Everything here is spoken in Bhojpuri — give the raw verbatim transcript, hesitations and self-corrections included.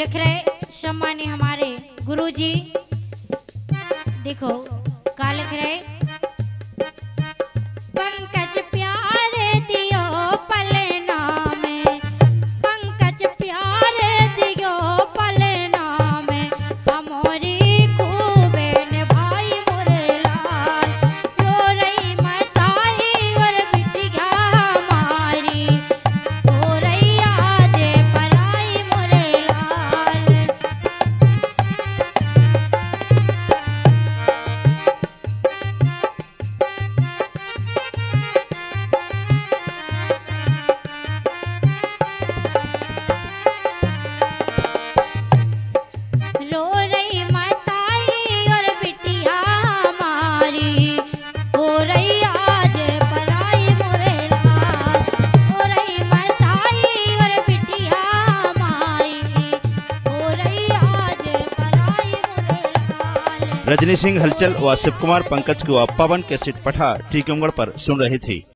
लिख रहे सम्मानी हमारे गुरुजी, देखो क्या लिख रहे, पंकज प्यार दियो पलना में, पंकज प्यार दियो पलना में, हमारी खूबे ने भाई मोरे लाल, रो रही मताई और बिटिया हमारी, हो रही आज पराई मोरे लाल। रो रही मताई और बिटिया हमारी, हो रही आज पराई मोरे लाल, हो रही मताई और बिटिया हमारी, हो रही आज पराई मोरे लाल। रजनी सिंह हलचल व शिव कुमार पंकज को पवन कैसेट पठा टीकमगढ़ पर सुन रही थी।